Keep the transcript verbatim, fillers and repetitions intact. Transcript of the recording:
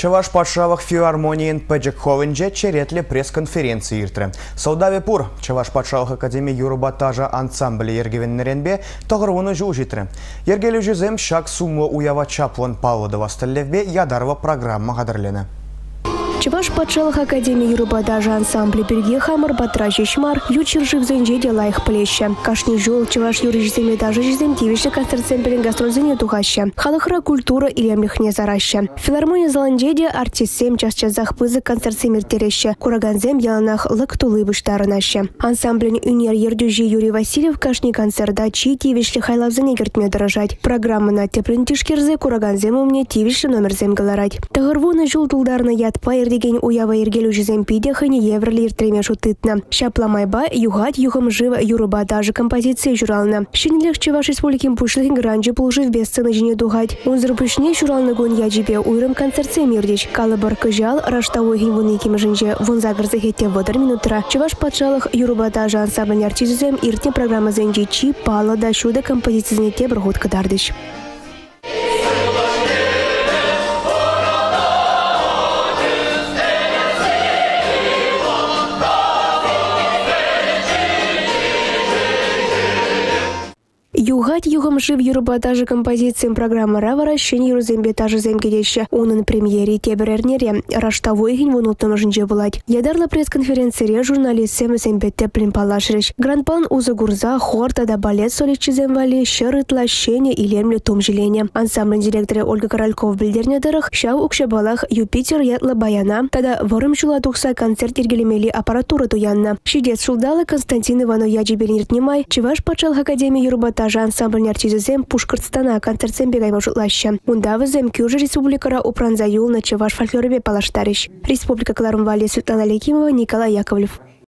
Чаваш патшалық филармониян пәджік ховынже черетлі пресс-конференции иртірі. Саудаве пур, Чаваш патшалық академия юрубатажа ансамблі ергевеннеренбе тоғырвыны жыл житрі. Ергелі жүзем шак сумы уява чаплан палыдыва стіллевбе ядарва программа қадырлені. Чаваш патшалық академия юрубатажа ансамблі бірге хамыр батра жешмар, ючер живзенже де лайық плеща. Кашни жол Чаваш юрижизем этажы жизем тивиші концерт-сэмпелін гастролзене туғаща. Халықра культура илемліхне зараща. Филармония Зеландеде артистсем час-часах пызы концерт-семер тереща. Кураганзем яланах лык тулы быштарынаща. Ансамблін үнер ердюжи Юрий Васильев кашни концерта чи тивишлі хайлавзене кертме дырыжать. Программа на теплін тишкерзе Кураганзем умне тивишлі номерзем галарать. Тағырвуны жол тулдарны ятпа деген уява ергелу жизем пиде хыне еврли иртреме шутытна. Шапла майба югать юхам жива юрубатажы композиции журална. Шинелех Чаваш республикин пушлых гранжи полжив без сцены жіне дугать. Унзыр пушне журалны гон яджибе уйрым концертсе мирдич. Калабар кыжал раштавой ген вуны ким жинже вунзагырзы хетте водыр минутра. Чаваш патшалық юрубатажы ансамбль артизизем иртне программа зенджи чи пала да шуда композициясыне те бір год кадардыш. Югать югам жив юрубатажы композициям программа равара шен юрузембе тажы земгедеща. Унын премьере теберернере раштавой ген вунутным жинже булать. Ядарла пресс-конференцияре журналист сем зембе теплин палашрыш. Грандпан уза гурза хорта да балет соличчи земвали шырытла шене илемле том жилене. Ансамбль директоры Ольга Корольков билдернедырых шау укшабалах Юпитер ятла баяна. Тада ворым чула тухса концерт ергелемели аппаратура туянна. Шидец шулдалы Константин Иванов яджибен иртнемай Чаваш патшалық академия юрубатажы ансамбль артизизем Пушкыртстана концертсем бегайма жутлаща. Ундавызем кюжи республикара упранза юл на Чаваш фольклорбе палаштарищ. Республика Кларумвали Светлана Лекимова, Николай Яковлев.